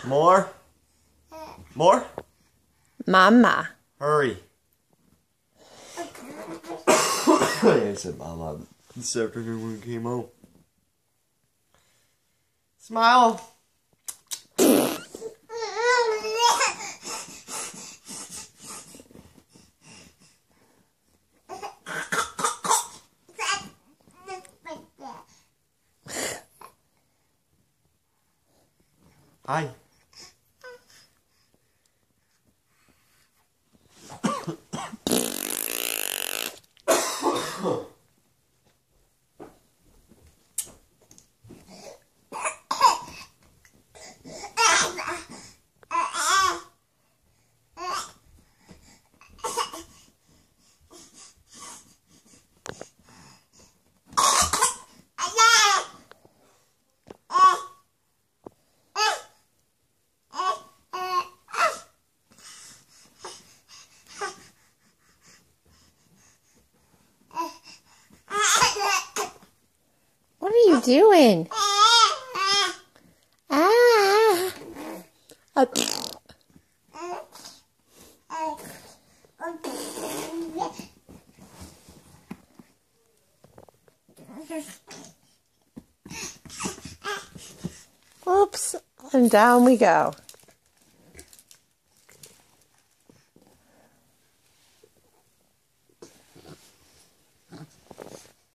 More? More? Mama. Hurry. I said Mama this afternoon when we came home. Smile. Hi. What are you doing? Oops, and down we go.